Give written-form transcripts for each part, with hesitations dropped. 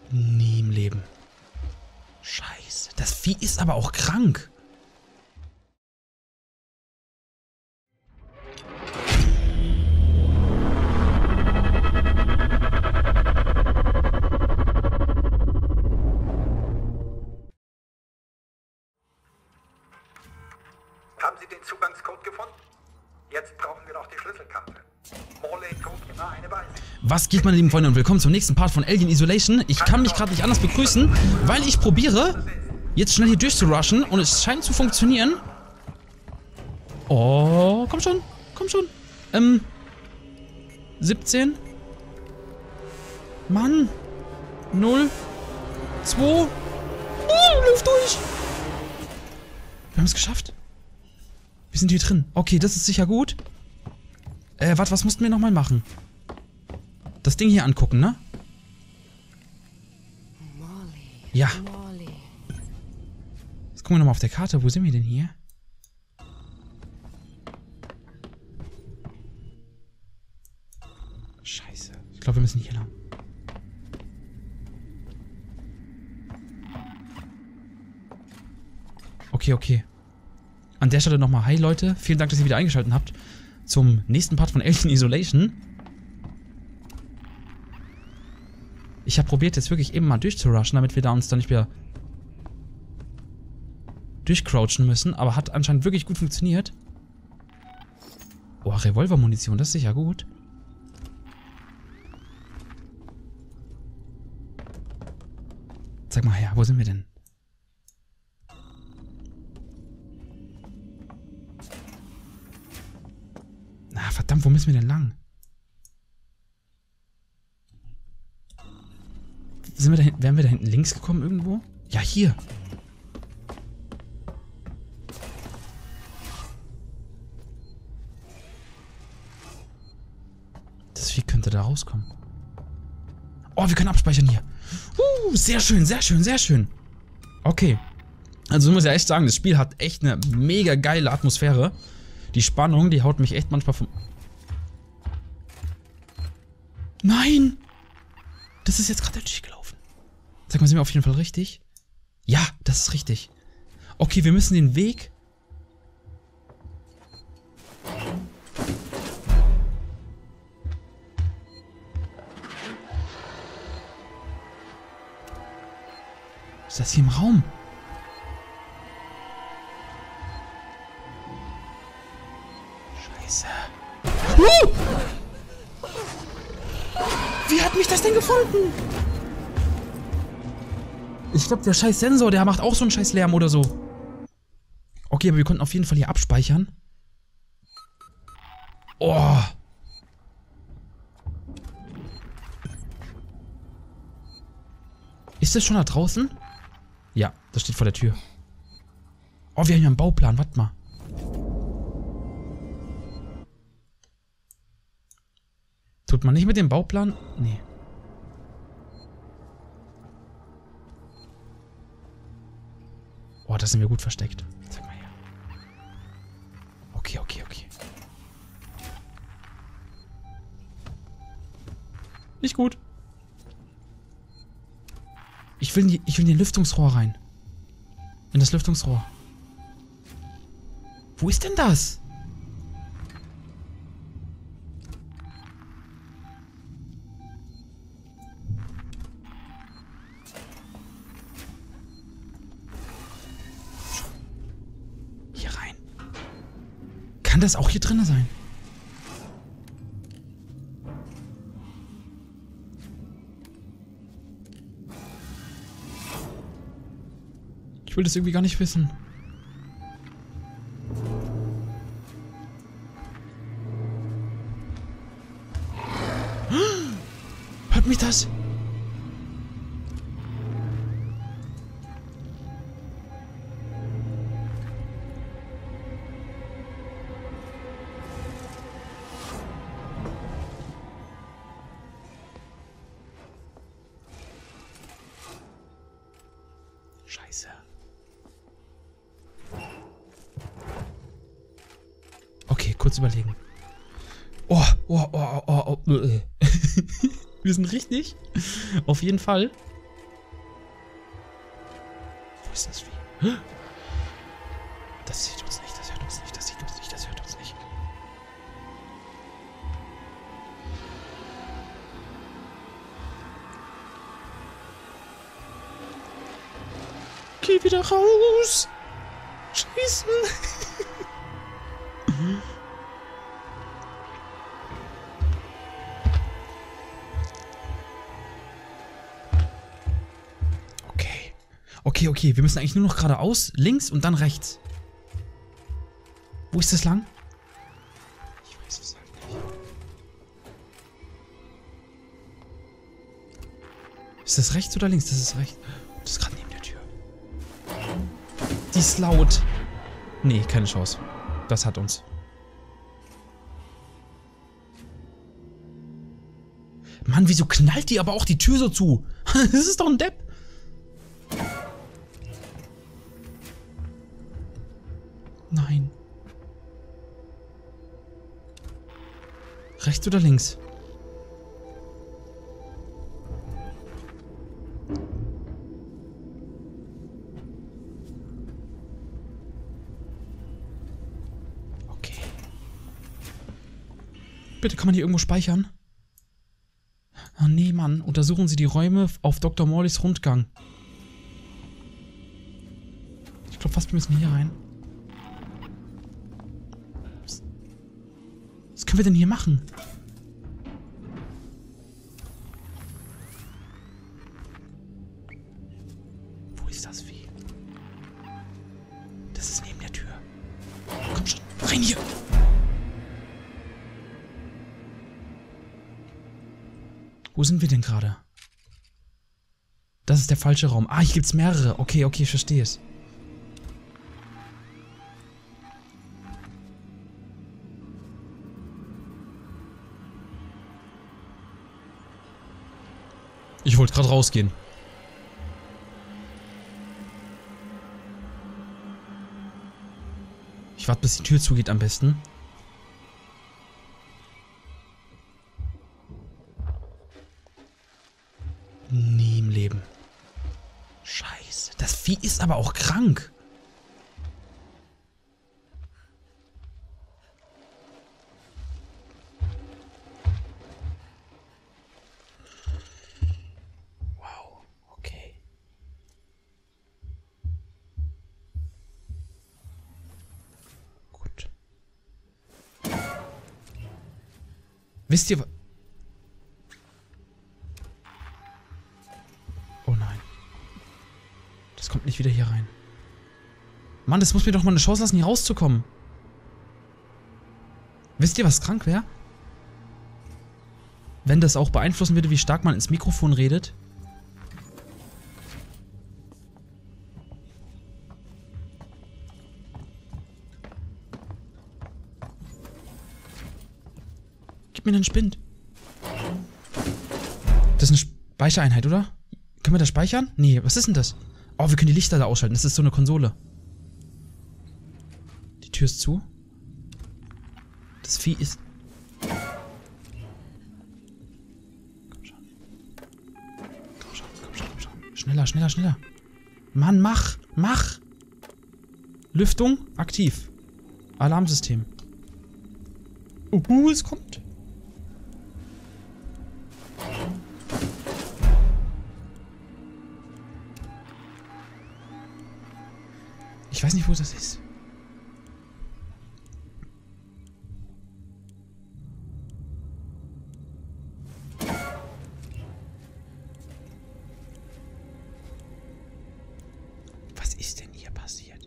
Nie im Leben. Scheiße. Das Vieh ist aber auch krank. Haben Sie den Zugangscode gefunden? Jetzt brauchen wir noch die Schlüsselkarte. Morley-Code immer eine Weise. Was geht, meine lieben Freunde, und willkommen zum nächsten Part von Alien Isolation. Ich kann mich gerade nicht anders begrüßen, weil ich probiere, jetzt schnell hier durchzurushen und es scheint zu funktionieren. Oh, komm schon, komm schon. 17. Mann. 0. 2. Luft durch. Wir haben es geschafft. Wir sind hier drin. Okay, das ist sicher gut. Warte, was mussten wir nochmal machen? Das Ding hier angucken, ne? Ja. Jetzt gucken wir nochmal auf der Karte. Wo sind wir denn hier? Scheiße. Ich glaube, wir müssen hier lang. Okay, okay. An der Stelle nochmal hi Leute. Vielen Dank, dass ihr wieder eingeschaltet habt zum nächsten Part von Alien Isolation. Ich habe probiert, jetzt wirklich eben mal durchzurushen, damit wir da uns dann nicht wieder durchcrouchen müssen. Aber hat anscheinend wirklich gut funktioniert. Oh, Revolvermunition, das ist sicher gut. Zeig mal her, wo sind wir denn? Na, verdammt, wo müssen wir denn lang? Wären wir da hinten links gekommen irgendwo? Ja, hier. Das Vieh könnte da rauskommen. Oh, wir können abspeichern hier. Sehr schön, sehr schön, sehr schön. Okay. Also ich muss ja echt sagen, das Spiel hat echt eine mega geile Atmosphäre. Die Spannung, die haut mich echt manchmal vom... Nein! Das ist jetzt gerade durchgelaufen. Sag mal, sind wir auf jeden Fall richtig? Ja, das ist richtig. Okay, wir müssen den Weg... Was ist das hier im Raum? Scheiße. Wie hat mich das denn gefunden? Ich glaube, der scheiß Sensor, der macht auch so einen scheiß Lärm oder so. Okay, aber wir konnten auf jeden Fall hier abspeichern. Oh. Ist das schon da draußen? Ja, das steht vor der Tür. Oh, wir haben ja einen Bauplan, warte mal. Tut man nicht mit dem Bauplan? Nee. Oh, da sind wir gut versteckt. Zeig mal her. Okay, okay, okay. Nicht gut. Ich will in den Lüftungsrohr rein. In das Lüftungsrohr. Wo ist denn das? Hier rein. Kann das auch hier drin sein? Ich will das irgendwie gar nicht wissen. Hört mich das? Scheiße. Okay, kurz überlegen. Oh. Wir sind richtig. Auf jeden Fall. ist das Vieh? Das sieht uns nicht, das hört uns nicht, das sieht uns nicht, das hört uns nicht. Geh wieder raus! Scheiße! Okay, wir müssen eigentlich nur noch geradeaus, links und dann rechts. Wo ist das lang? Ich weiß es halt nicht. Ist das rechts oder links? Das ist rechts. Das ist gerade neben der Tür. Die ist laut. Nee, keine Chance. Das hat uns. Mann, wieso knallt die aber auch die Tür so zu? Das ist doch ein Depp. Nein. Rechts oder links? Okay. Bitte, kann man hier irgendwo speichern? Ah, nee, Mann. Untersuchen Sie die Räume auf Dr. Morleys Rundgang. Ich glaube fast, wir müssen hier rein. Was können wir denn hier machen? Wo ist das Vieh? Das ist neben der Tür. Komm schon, rein hier! Wo sind wir denn gerade? Das ist der falsche Raum. Ah, hier gibt's mehrere. Okay, ich verstehe es. Ich wollte gerade rausgehen. Ich warte, bis die Tür zugeht am besten. Nie im Leben. Scheiße. Das Vieh ist aber auch krank. Wisst ihr was? Oh nein. Das kommt nicht wieder hier rein. Mann, das muss mir doch mal eine Chance lassen, hier rauszukommen. Wisst ihr, was krank wäre? Wenn das auch beeinflussen würde, wie stark man ins Mikrofon redet. Gib mir einen Spind. Das ist eine Speichereinheit, oder? Können wir das speichern? Nee, was ist denn das? Oh, wir können die Lichter da ausschalten. Das ist so eine Konsole. Die Tür ist zu. Das Vieh ist... Komm schon. Komm schon. Schneller. Mann, mach! Lüftung, aktiv. Alarmsystem. Es kommt. Ich weiß nicht, wo das ist. Was ist denn hier passiert?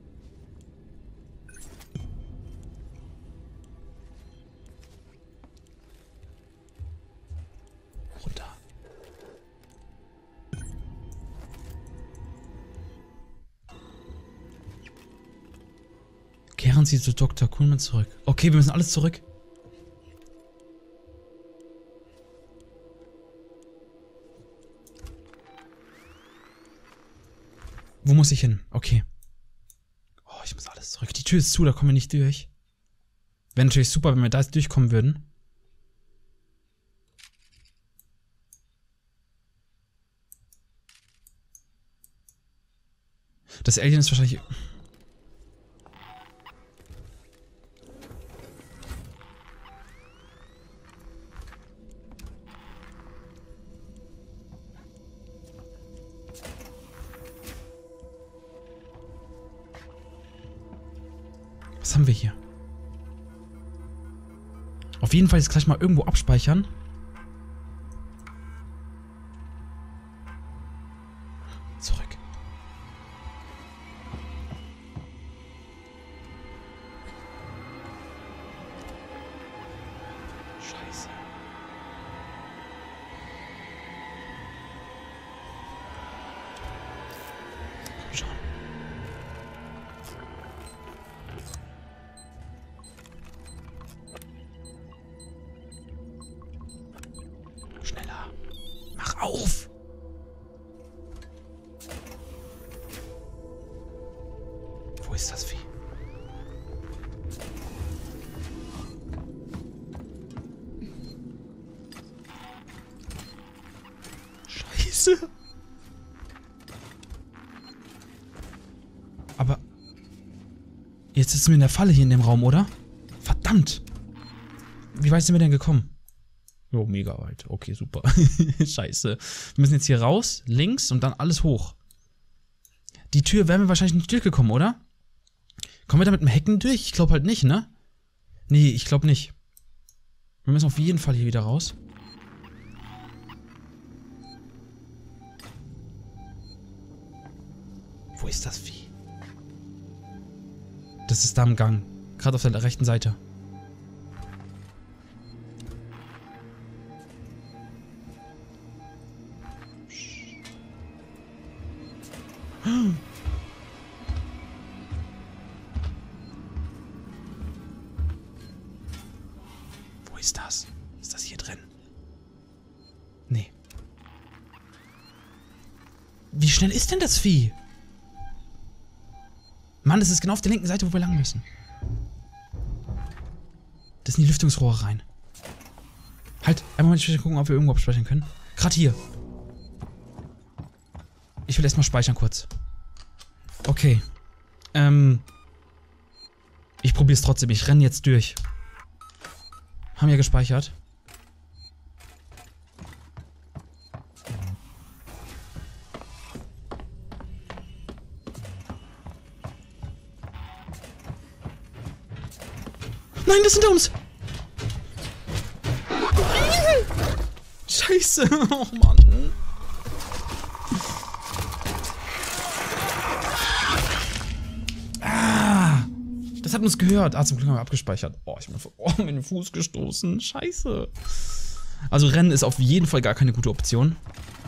Runter. Kehren Sie zu Dr. Kuhlmann zurück. Okay, wir müssen alles zurück. Wo muss ich hin? Okay. Oh, ich muss alles zurück. Die Tür ist zu, da kommen wir nicht durch. Wäre natürlich super, wenn wir da jetzt durchkommen würden. Das Alien ist wahrscheinlich... Was haben wir hier? Auf jeden Fall jetzt gleich mal irgendwo abspeichern. Zurück. Scheiße. Komm schon. Schneller. Mach auf! Wo ist das Vieh? Scheiße! Aber... Jetzt sitzen wir in der Falle hier in dem Raum, oder? Verdammt! Wie weit sind wir denn gekommen? Jo, mega weit. Okay, super. Scheiße. Wir müssen jetzt hier raus, links und dann alles hoch. Die Tür wären wir wahrscheinlich nicht durchgekommen, oder? Kommen wir da mit dem Hecken durch? Ich glaube halt nicht, ne? Nee, ich glaube nicht. Wir müssen auf jeden Fall hier wieder raus. Wo ist das Vieh? Das ist da im Gang. Gerade auf der rechten Seite. Wo ist das? Ist das hier drin? Nee. Wie schnell ist denn das Vieh? Mann, das ist genau auf der linken Seite, wo wir lang müssen. Das sind die Lüftungsrohre rein. Halt, einmal mal gucken, ob wir irgendwo abspeichern können. Gerade hier. Ich will erstmal speichern kurz. Okay. Ich probiere es trotzdem. Ich renne jetzt durch. Haben wir gespeichert. Nein, das sind uns! Scheiße! Oh Mann! Das hat uns gehört. Ah, zum Glück haben wir abgespeichert. Oh, ich bin mit dem Fuß gestoßen. Scheiße. Also Rennen ist auf jeden Fall gar keine gute Option.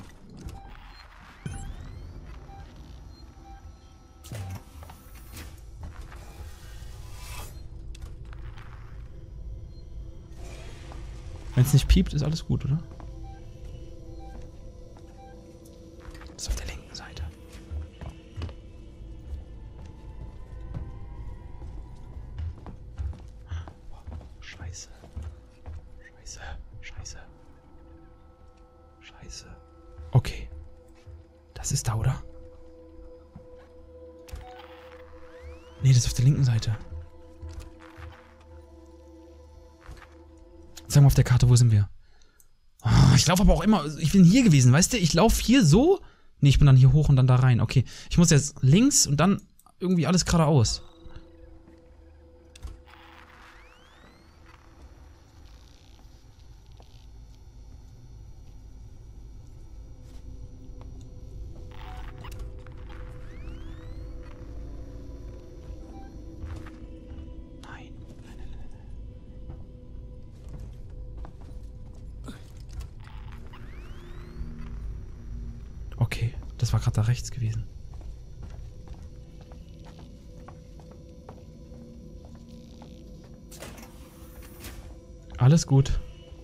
Wenn es nicht piept, ist alles gut, oder? Das ist auf der linken Seite. Scheiße. Scheiße. Scheiße. Scheiße. Okay. Das ist da, oder? Nee, das ist auf der linken Seite. Sag mal auf der Karte, wo sind wir? Oh, ich laufe aber auch immer... Ich bin hier gewesen, weißt du? Ich laufe hier so... Nee, ich bin dann hier hoch und dann da rein. Okay, ich muss jetzt links und dann irgendwie alles geradeaus. Okay, das war gerade da rechts gewesen. Alles gut.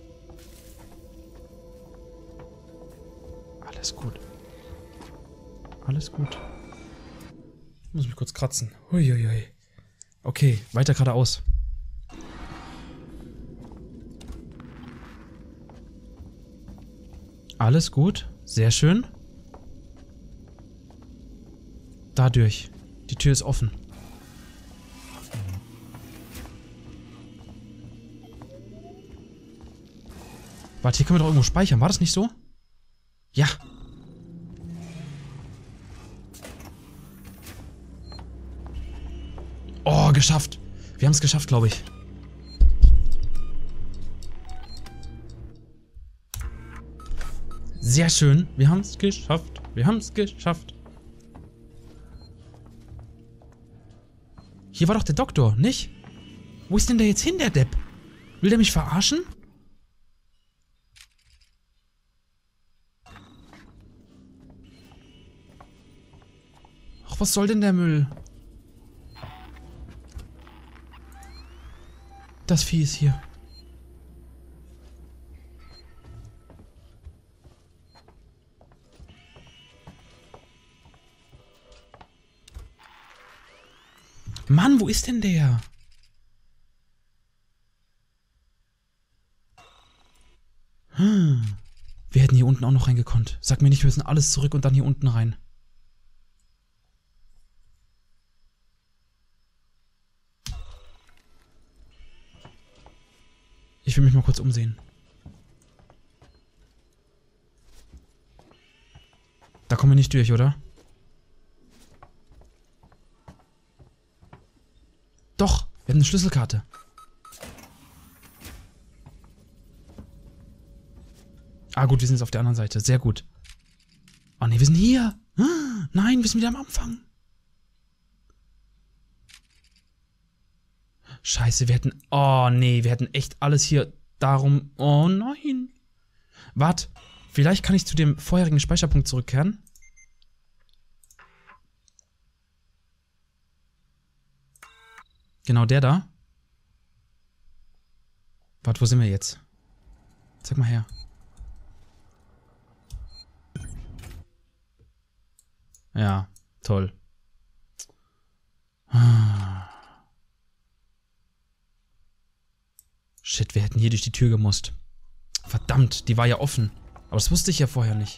Alles gut. Alles gut. Ich muss mich kurz kratzen. Huiuiui. Okay, weiter geradeaus. Alles gut. Sehr schön. Dadurch. Die Tür ist offen. Warte, hier können wir doch irgendwo speichern. War das nicht so? Ja. Oh, geschafft. Wir haben es geschafft, glaube ich. Sehr schön. Wir haben es geschafft. Wir haben es geschafft. Hier war doch der Doktor, nicht? Wo ist denn der jetzt hin, der Depp? Will der mich verarschen? Ach, was soll denn der Müll? Das Vieh ist hier. Mann, wo ist denn der? Wir hätten hier unten auch noch reingekonnt. Sag mir nicht, wir müssen alles zurück und dann hier unten rein. Ich will mich mal kurz umsehen. Da kommen wir nicht durch, oder? Doch, wir haben eine Schlüsselkarte. Ah gut, wir sind jetzt auf der anderen Seite. Sehr gut. Oh ne, wir sind hier. Nein, wir sind wieder am Anfang. Scheiße, wir hätten... Oh nee, wir hätten echt alles hier darum... Oh nein. Warte, vielleicht kann ich zu dem vorherigen Speicherpunkt zurückkehren. Genau der da. Warte, wo sind wir jetzt? Zeig mal her. Ja, toll. Shit, wir hätten hier durch die Tür gemusst. Verdammt, die war ja offen. Aber das wusste ich ja vorher nicht.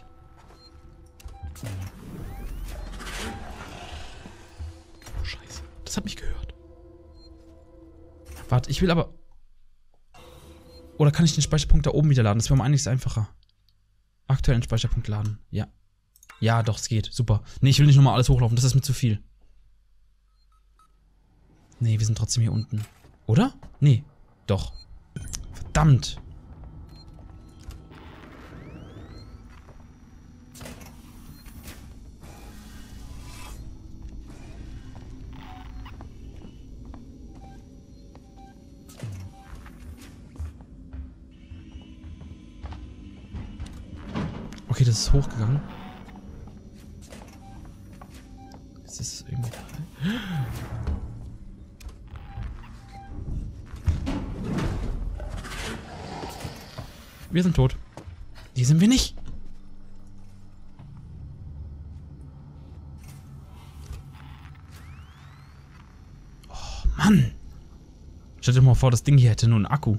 Oh, Scheiße. Das hat mich gehört. Warte, ich will aber... Oder kann ich den Speicherpunkt da oben wieder laden? Das wäre um einiges einfacher. Aktuellen Speicherpunkt laden. Ja. Ja, doch, es geht. Super. Nee, ich will nicht nochmal alles hochlaufen. Das ist mir zu viel. Nee, wir sind trotzdem hier unten. Oder? Nee. Doch. Verdammt. Okay, das ist hochgegangen. Ist das irgendwie da? Wir sind tot. Hier sind wir nicht. Oh, Mann. Stell dir mal vor, das Ding hier hätte nur einen Akku.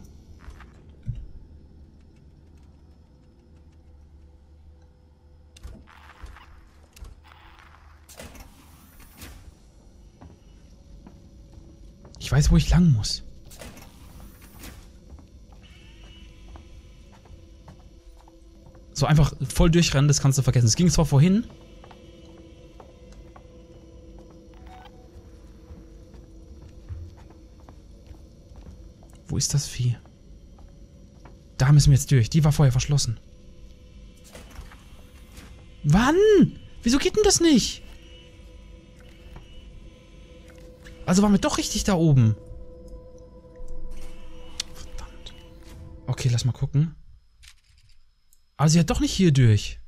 Ich weiß, wo ich lang muss. So einfach voll durchrennen, das kannst du vergessen. Es ging zwar vorhin. Wo ist das Vieh? Da müssen wir jetzt durch. Die war vorher verschlossen. Wann? Wieso geht denn das nicht? Also waren wir doch richtig da oben. Verdammt. Okay, lass mal gucken. Aber sie hat doch nicht hier durch.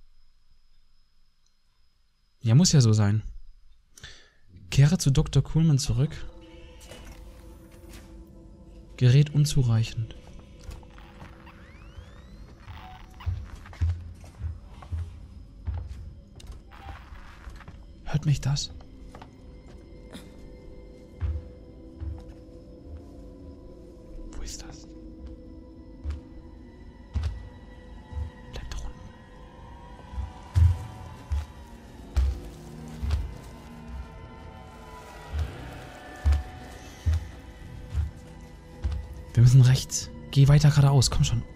Ja, muss ja so sein. Kehre zu Dr. Kuhlmann zurück. Gerät unzureichend. Hört mich das? Wo ist das? Bleib doch unten. Wir müssen rechts. Geh weiter geradeaus. Komm schon.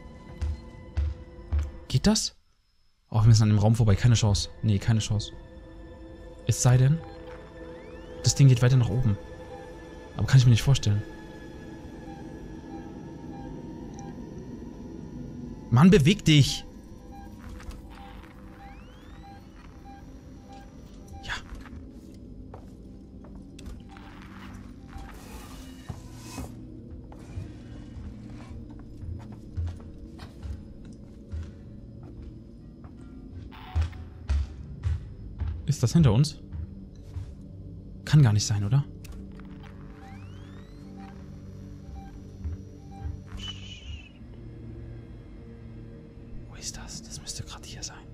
Geht das? Oh, wir müssen an dem Raum vorbei. Keine Chance. Nee, keine Chance. Es sei denn, das Ding geht weiter nach oben. Aber kann ich mir nicht vorstellen. Mann, beweg dich! Ja. Ist das hinter uns? Kann gar nicht sein, oder? Wo ist das? Das müsste gerade hier sein.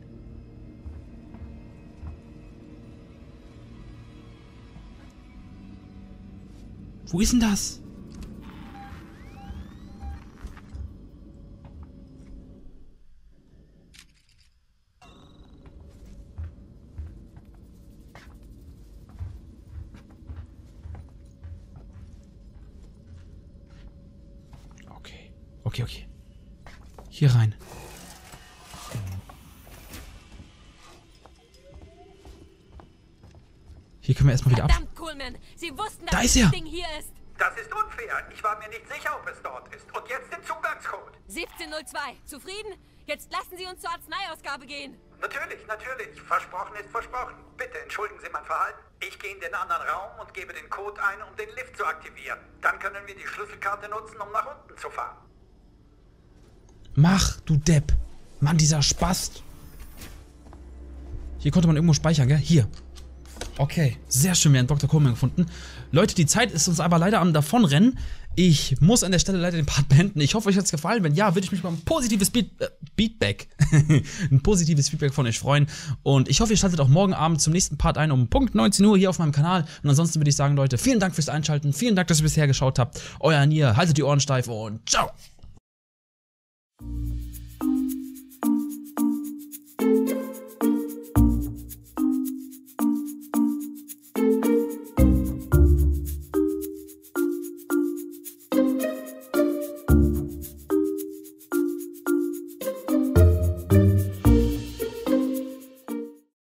Wo ist denn das? Okay. Hier rein. Hier können wir erstmal wieder ab. Verdammt, Coleman! Sie wussten, Da dass ist das er. Ding hier ist. Das ist unfair. Ich war mir nicht sicher, ob es dort ist. Und jetzt den Zugangscode. 1702. Zufrieden? Jetzt lassen Sie uns zur Arzneiausgabe gehen. Natürlich. Versprochen ist versprochen. Bitte entschuldigen Sie mein Verhalten. Ich gehe in den anderen Raum und gebe den Code ein, um den Lift zu aktivieren. Dann können wir die Schlüsselkarte nutzen, um nach unten zu fahren. Mach, du Depp. Mann, dieser Spast. Hier konnte man irgendwo speichern, gell? Hier. Okay, sehr schön, wir haben Dr. Coleman gefunden. Leute, die Zeit ist uns aber leider am Davonrennen. Ich muss an der Stelle leider den Part beenden. Ich hoffe, euch hat es gefallen. Wenn ja, würde ich mich über ein positives ein positives Feedback von euch freuen. Und ich hoffe, ihr schaltet auch morgen Abend zum nächsten Part ein, um Punkt 19 Uhr hier auf meinem Kanal. Und ansonsten würde ich sagen, Leute, vielen Dank fürs Einschalten. Vielen Dank, dass ihr bisher geschaut habt. Euer Nier, haltet die Ohren steif und ciao!